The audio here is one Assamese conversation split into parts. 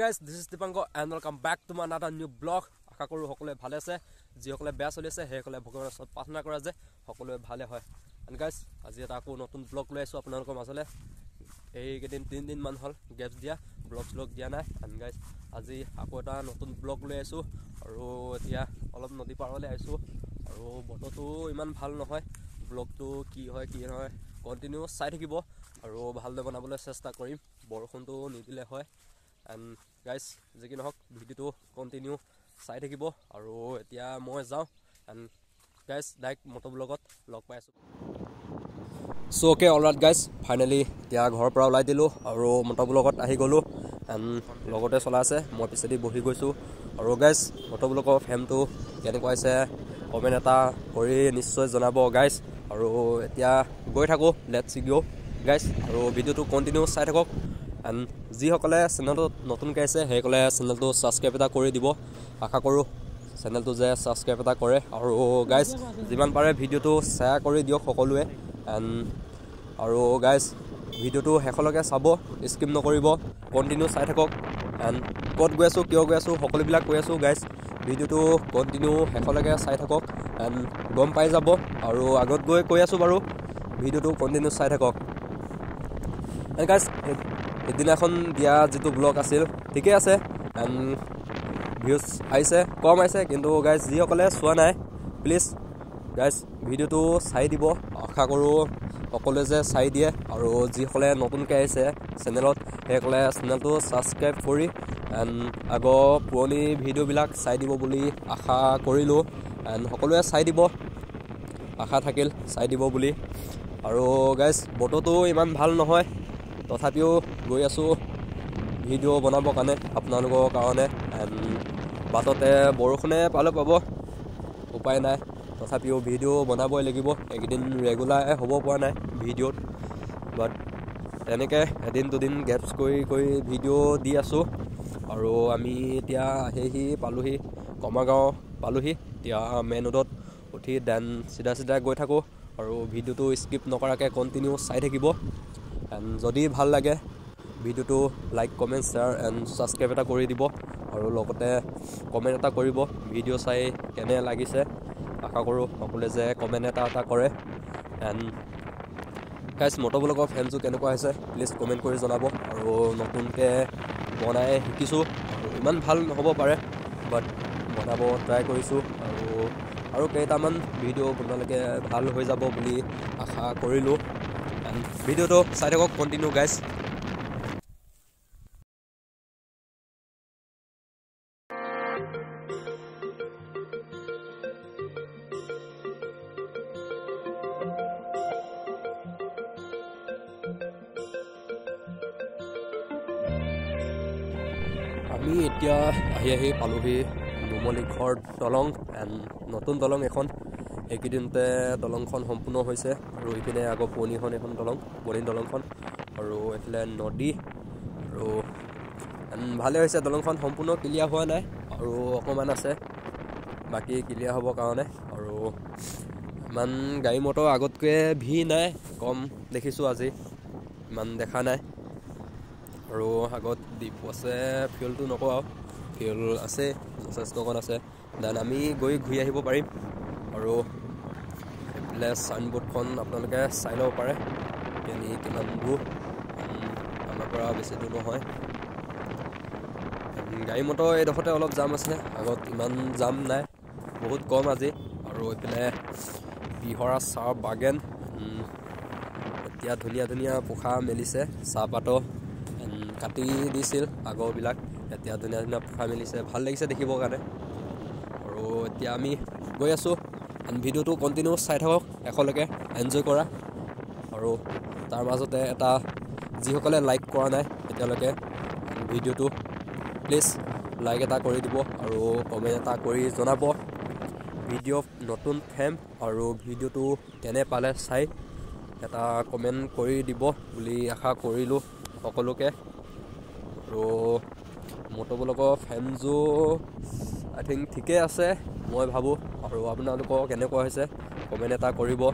guys, this is Dipanko and welcome back to my another new blog. আশা কৰো সকলোৱে ভালে আছে যিসকলে বেয়া চলি আছে হেসকলে ভগৱানৰ ওচৰত প্ৰাৰ্থনা কৰা যে সকলোৱে ভালে হয় and guys আজি এটা আকৌ নতুন ব্লগ লৈ আছো আপোনালোকৰ মাজলে এই কেদিন 3 দিন মান হল গেপছ দিয়া ব্লগ দিয়া নাই and guys আজি আকৌ এটা নতুন ব্লগ লৈ আছো আৰু এতিয়া অলপ নদী পাৰলৈ আইছো আৰু বতৰটো ইমান ভাল নহয় ব্লগটো কি হয় কন্টিনিউ চাই থাকিব আৰু ভালদৰে বনাবলৈ চেষ্টা কৰিম বৰষুণটো নিদিলে হয় and guys যেকি নহক ভিডিওটো কন্টিনিউ চাই থাকিব আৰু এতিয়া মই যাও and guys ডাইৰেক্ট মটো ব্লগত লগ পাই আছো so okay all right guys finally এতিয়া ঘৰৰ পৰা ওলাই দিলো আৰু মটো ব্লগত আহি গলো and লগতে চলা আছে মই পিছেদি বহি গৈছো আৰু guys মটো ব্লগৰ ফেমটো কেনেকুৱা আছে কমেন্ট এটা কৰি নিশ্চয় জনাব guys আৰু এতিয়া গৈ থাকো লেটস গো guys আৰু ভিডিওটো কন্টিনিউ চাই থাকক and যি সকলে চেনেলটো নতুন কাইছে হেকলে চেনেলটো সাবস্ক্ৰাইব এটা কৰি দিব আশা কৰো চেনেলটো যে সাবস্ক্ৰাইব এটা কৰে আৰু গাইস যিমান পাৰে ভিডিওটো শেয়াৰ কৰি দিয়ক সকলোৱে and আৰু গাইস ভিডিওটো হেকলকে চাব স্কিপ নকৰিব কন্টিনিউ চাই থাকক and কত গৈ আছো কিয় গৈ আছো সকলোবিলাক কৈ আছো গাইস ভিডিওটো কন্টিনিউ হেকলকে চাই থাকক and গম পাই যাব আৰু আগত গৈ কৈ আছো বাৰু ভিডিওটো কন্টিনিউ চাই থাকক and guys এদিনাখন দিয়া যেটো ব্লগ আছিল ঠিকে আছে and ভিউজ আইছে কম আইছে কিন্তু গাইস যি সকলে চোৱা নাই প্লিজ গাইস ভিডিওটো চাই দিব আশা কৰো সকলোৱে যে চাই দিয়ে আৰু যি সকলে নতুনকৈ আইছে চেনেলত হেকলে চেনেলটো সাবস্ক্ৰাইব কৰি and আগো পুৰণি ভিডিওবিলাক চাই দিব বুলি আশা কৰিলো and সকলোৱে চাই দিব আশা থাকিল চাই দিব বুলি আৰু গাইস বতৰটো ইমান ভাল নহয় তথাপিও গৈ আছো ভিডিও বনাব কাৰণে আপোনালোকৰ কাৰণে and বাটতে বৰষুণে পাব উপায় নাই তথাপিও ভিডিও বনাবই লাগিব একদিন ৰেগুলাৰ হ'ব পৰা নাই ভিডিওত বাট তেনেকে এদিন দুদিন গেপছ কৰি ভিডিও দি আছো আৰু আমি এতিয়া হেহি পালোহি কমাগাঁও পালোহি এতিয়া মেইন ৰোডত উঠি দেন সিধা গৈ থাকো আৰু ভিডিওটো স্কিপ নকৰাকে কন্টিনিউ চাই থাকিব and যদি ভাল লাগে ভিডিওটো like comment share and subscribe এটা কৰি দিব আৰু লগতে কমেন্ট এটা কৰিব ভিডিও চাই কেনে লাগিছে আশা কৰো সকলোৱে যে কমেন্ট এটা কৰে and গাইস মটো ব্লগৰ ফেমটো কেনেকুৱা হৈছে প্লিজ কমেন্ট কৰি জনাব আৰু নতুনকে বনাই শিকিছো ইমান ভাল নহব পাৰে বাট বনাব ট্ৰাই কৰিছো আৰু কেইটামান ভিডিও বনালকে ভাল হৈ যাব বুলি আশা কৰিলো and ভিডিওটো চাই থাকক কন্টিনিউ গাইস আমি এতিয়া আহি পালোহি নুমলীঘৰ দলং and নতুন দলং এখন একিদিনতে দলংখন সম্পূৰ্ণ হৈছে আৰু ইপিনে আগৰ পুৰণিখন এখন পুৰণি দলংখন আৰু এফালে নদী আৰু ভালে হৈছে দলংখন সম্পূৰ্ণ ক্লিয়াৰ হোৱা নাই আৰু অকমান আছে বাকি ক্লিয়াৰ হ'ব কাৰণে আৰু ইমান গাড়ী মটৰ আগতকৈ ভিৰ নাই কম দেখিছো আজি ইমান দেখা নাই আৰু আগত দ্বীপ আছে ফিউলটো নকওঁ ফিউল আছে যথেষ্টকণ আছে দেন আমি গৈ ঘূৰি আহিব পাৰিম আৰু এফালে সাইনবোৰ্ডখন আপোনালোকে চাই ল'ব পাৰে কিমান দূৰ আমাৰ পৰা বেছি দূৰ নহয় গাড়ী মটৰ এইডোখৰতে অলপ জাম আছে আগত ইমান জাম নাই বহুত কম আজি আৰু এইফালে বিহৰা চাহ বাগেন এতিয়া ধুনীয়া পোখা মেলিছে চাহপাতো কাটি দিছিল আগৰবিলাক এতিয়া ধুনীয়া পোখা মেলিছে ভাল লাগিছে দেখিবৰ কাৰণে আৰু এতিয়া আমি গৈ আছো ভিডিওটো কন্টিনিউ চাই থাকক এখলৈকে এনজয় কৰা আৰু তাৰ মাজতে এটা যিসকলে লাইক কৰা নাই এতিয়ালৈকে ভিডিওটো প্লিজ লাইক এটা কৰি দিব আৰু কমেন্ট এটা কৰি জনাব ভিডিও নতুন ফেম আৰু ভিডিওটো কেনে পালে চাই এটা কমেন্ট কৰি দিব বুলি আশা কৰিলো সকলোকে আৰু মটো ব্লগৰ ফেমজো আই থিংক ঠিকে আছে মই ভাবো আৰু আপোনালোকৰ কেনেকুৱা হৈছে কমেন্ট এটা কৰিব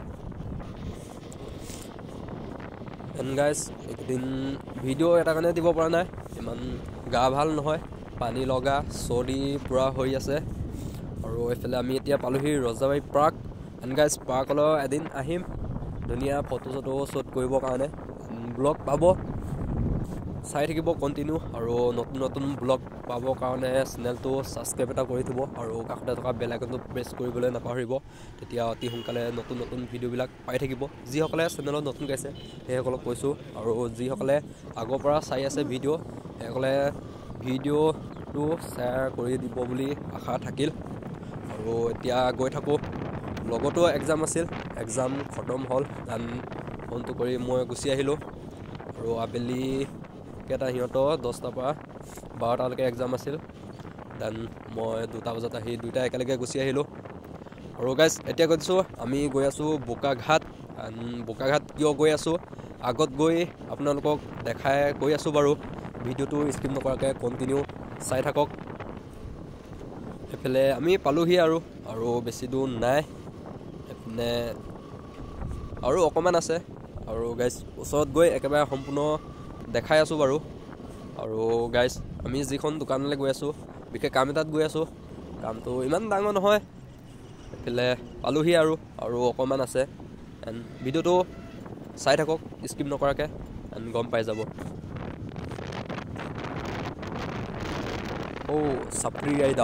and guys একদিন ভিডিও এটা কাৰণে দিব পৰা নাই ইমান গা ভাল নহয়, পানী লগা চৰ্দি পূৰা হৈ আছে। আৰু এইফালে আমি এতিয়া পালোহি ৰজাবাৰী পাৰ্ক। এণ্ড গাইজ পাৰ্কলৈ এদিন আহিম, ধুনীয়া ফটো চটো শ্বুট কৰিবৰ কাৰণে। ব্লগ পাব, চাই থাকিব কণ্টিনিউ, আৰু নতুন নতুন ব্লগ পাবৰ কাৰণে চেনেলটো ছাবস্ক্ৰাইব এটা কৰি থ'ব, আৰু কাষতে থকা বেল আইকনটো প্ৰেছ কৰিবলৈ নাপাহৰিব। তেতিয়া অতি সোনকালে নতুন নতুন ভিডিঅ'বিলাক পাই থাকিব। যিসকলে চেনেলত নতুন গাইছে সেইসকলক কৈছোঁ, আৰু যিসকলে আগৰ পৰা চাই আছে ভিডিঅ' সেইসকলে ভিডিঅ'টো শ্বেয়াৰ কৰি দিব বুলি আশা থাকিল। আৰু এতিয়া গৈ থাকোঁ, লগতো এক্সাম আছিল, এক্সাম খতম হ'ল, দেন ফোনটো কৰি মই গুচি আহিলোঁ। আৰু আবেলি কেইটা সিহঁতৰ 10টাৰ পৰা 12টালৈকে এক্সাম আছিল, দেন মই 2টা বজাত আহি দুইটা একেলগে গুচি আহিলোঁ। আৰু গাইজ এতিয়া কৈছোঁ আমি গৈ আছোঁ বোকাঘাট। বোকাঘাট কিয় গৈ আছোঁ আগত গৈ আপোনালোকক দেখাই গৈ আছোঁ বাৰু, ভিডিঅ'টো স্কিপ নকৰাকৈ কণ্টিনিউ চাই থাকক। এইফালে আমি পালোহি আৰু বেছি দূৰ নাই, এইপিনে আৰু অকণমান আছে। আৰু গাইজ ওচৰত গৈ একেবাৰে সম্পূৰ্ণ দেখাই আছোঁ বাৰু। আৰু গাইজ আমি যিখন দোকানলৈ গৈ আছোঁ, বিশেষ কাম এটাত গৈ আছোঁ, কামটো ইমান ডাঙৰ নহয়। এইফালে পালোহি আৰু অকণমান আছে। এণ্ড ভিডিঅ'টো চাই থাকক স্কিপ নকৰাকৈ, এণ্ড গম পাই যাব। চাপৰি আইদা।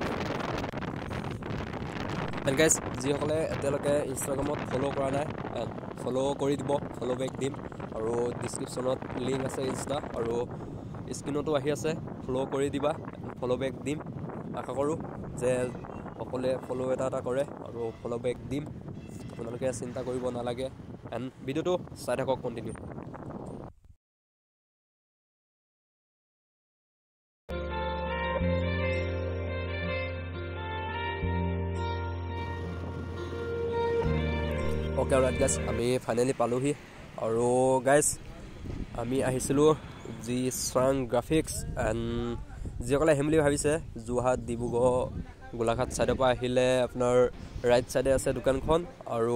এণ্ড গাইজ যিসকলে এতিয়ালৈকে ইনষ্টাগ্ৰামত ফ'ল' কৰা নাই, ফ'ল' কৰি দিব, ফ'ল' বেক দিম। আৰু ডিছক্ৰিপশ্যনত লিংক আছে ইনষ্টা, আৰু স্ক্ৰীণতো আহি আছে, ফ'ল' কৰি দিবা, ফ'ল' বেক দিম। আশা কৰোঁ যে সকলোৱে ফ'ল' এটা কৰে, আৰু ফ'ল' বেক দিম, আপোনালোকে চিন্তা কৰিব নালাগে। এণ্ড ভিডিঅ'টো চাই থাকক কণ্টিনিউ। অ'কে ৰাইট গাইজ, আমি ফাইনেলি পালোহি। আৰু গাইজ আমি আহিছিলোঁ যি চাং গ্ৰাফিক্স। এণ্ড যিসকলে আহিম বুলি ভাবিছে যোৰহাট, ডিব্ৰুগড়, গোলাঘাট ছাইডৰ পৰা আহিলে আপোনাৰ ৰাইট ছাইডে আছে দোকানখন, আৰু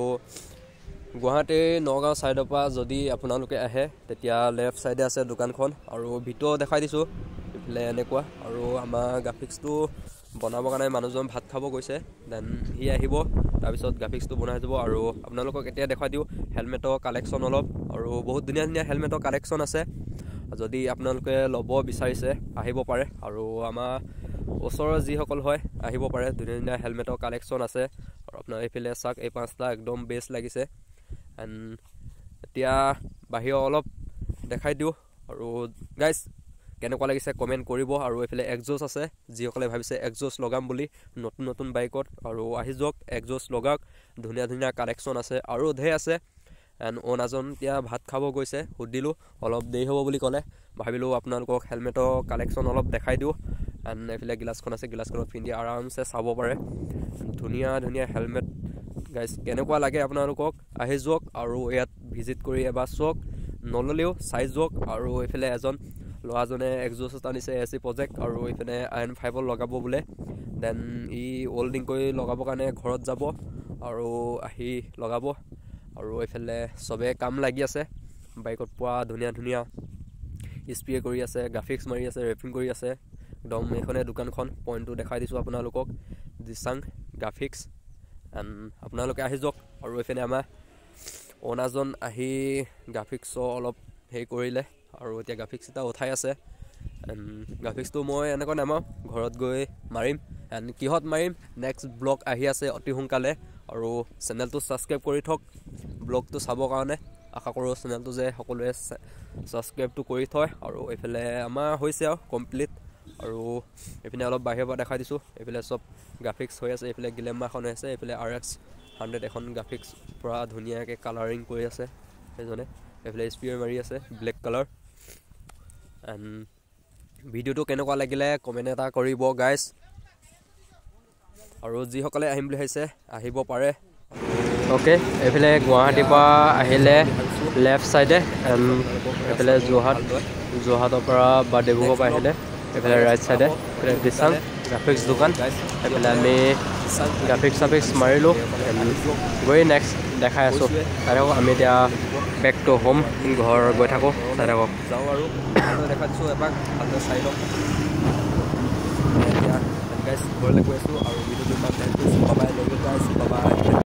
গুৱাহাটী নগাঁও ছাইডৰ পৰা যদি আপোনালোকে আহে তেতিয়া লেফ্ট ছাইডে আছে দোকানখন। আৰু ভিডিঅ' দেখাই দিছোঁ এইফালে এনেকুৱা। আৰু আমাৰ গ্ৰাফিক্সটো বনাবৰ কাৰণে মানুহজন ভাত খাব গৈছে, দেন সি আহিব, তাৰপিছত গ্ৰাফিক্সটো বনাই যাব। আৰু আপোনালোকক এতিয়া দেখাই দিওঁ হেলমেটৰ কালেকশ্যন অলপ, আৰু বহুত ধুনীয়া ধুনীয়া হেলমেটৰ কালেকশ্যন আছে। যদি আপোনালোকে ল'ব বিচাৰিছে আহিব পাৰে, আৰু আমাৰ ওচৰৰ যিসকল হয় আহিব পাৰে। ধুনীয়া ধুনীয়া হেলমেটৰ কালেকশ্যন আছে। আৰু আপোনাৰ এইফালে চাওক, এই 5টা একদম বেষ্ট লাগিছে। এণ্ড এতিয়া বাহিৰৰ অলপ দেখাই দিওঁ। আৰু গাইজ কেনেকুৱা লাগিছে কমেণ্ট কৰিব। আৰু এইফালে এক্সজষ্ট আছে, যিসকলে ভাবিছে এক্সজষ্ট লগাম বুলি নতুন নতুন বাইকত, আৰু আহি যাওক এক্সজষ্ট লগাওক। ধুনীয়া ধুনীয়া কালেকশ্যন আছে আৰু ধেৰ আছে। এণ্ড অ'নাৰজন এতিয়া ভাত খাব গৈছে, সুধিলোঁ অলপ দেৰি হ'ব বুলি ক'লে, ভাবিলোঁ আপোনালোকক হেলমেটৰ কালেকশ্যন অলপ দেখাই দিওঁ। এণ্ড এইফালে গিলাচখন আছে, গিলাচখনত পিন্ধি আৰামছে চাব পাৰে। ধুনীয়া ধুনীয়া হেলমেট গাইজ, কেনেকুৱা লাগে আপোনালোকক আহি যাওক, আৰু ইয়াত ভিজিট কৰি এবাৰ চাওক, নল'লেও চাই যাওক। আৰু এইফালে এজন ল'ৰাজনে এক্সজষ্ট আনিছে AC প্ৰজেক্ট, আৰু এইফালে IN5 লগাব বোলে। দেন ই ৱেল্ডিং কৰি লগাবৰ কাৰণে ঘৰত যাব, আৰু আহি লগাব। আৰু এইফালে চবে কাম লাগি আছে, বাইকত পোৱা ধুনীয়া ধুনীয়া স্প্ৰে কৰি আছে, গ্ৰাফিক্স মাৰি আছে, ৰেপিং কৰি আছে। একদম এইখনে দোকানখন, পইণ্টটো দেখাই দিছোঁ আপোনালোকক, দিচাং গ্ৰাফিক্স। এণ্ড আপোনালোকে আহি যাওক। আৰু এইফালে আমাৰ অ'নাৰজন আহি গ্ৰাফিক্সৰ অলপ হেৰি কৰিলে, আৰু এতিয়া গ্ৰাফিক্স এটা উঠাই আছে। এণ্ড গ্ৰাফিক্সটো মই এনেকৈ নামাৰোঁ, ঘৰত গৈ মাৰিম। এণ্ড কিহত মাৰিম নেক্সট ব্লগ আহি আছে অতি সোনকালে। আৰু চেনেলটো ছাবস্ক্ৰাইব কৰি থওক ব্লগটো চাবৰ কাৰণে। আশা কৰোঁ চেনেলটো যে সকলোৱে ছাবস্ক্ৰাইবটো কৰি থয়। আৰু এইফালে আমাৰ হৈছে আৰু কমপ্লিট। আৰু এইপিনে অলপ বাহিৰৰ পৰা দেখাই দিছোঁ, এইফালে চব গ্ৰাফিক্স হৈ আছে। এইফালে গ্লেমাৰখন হৈ আছে, এইফালে RX100 এখন গ্ৰাফিক্স পূৰা ধুনীয়াকৈ কালাৰিং কৰি আছে সেইজনে। এইফালে স্প্ৰে মাৰি আছে ব্লেক কালাৰ। এণ্ড ভিডিঅ'টো কেনেকুৱা লাগিলে কমেণ্ট এটা কৰিব গাইজ। আৰু যিসকলে আহিম বুলি ভাবিছে আহিব পাৰে। অ'কে, এইফালে গুৱাহাটীৰ পৰা আহিলে লেফ্ট ছাইডে, এণ্ড এইফালে যোৰহাটৰ পৰা বা ডিব্ৰুগড়ৰ পৰা আহিলে এইফালে ৰাইট ছাইডে, এইফালে দিচাং গ্ৰাফিক্স দোকান। এইফালে আমি গ্ৰাফিক্স চাফিক্স মাৰিলোঁ গৈ নেক্সট দেখাই আছোঁ। চাই থাকক আমি এতিয়া বেক টু হোম ঘৰ গৈ থাকোঁ। চাই থাকক যাওঁ আৰু ভালদৰে দেখাই দিছোঁ এপাক ভালদৰে চাই লওক। এতিয়া গাইজ ঘৰলৈ গৈ আছোঁ আৰু ভিডিঅ'টো ইমান টাইম কৰিছোঁ। বাবাই লগে গাইজ বাবাই।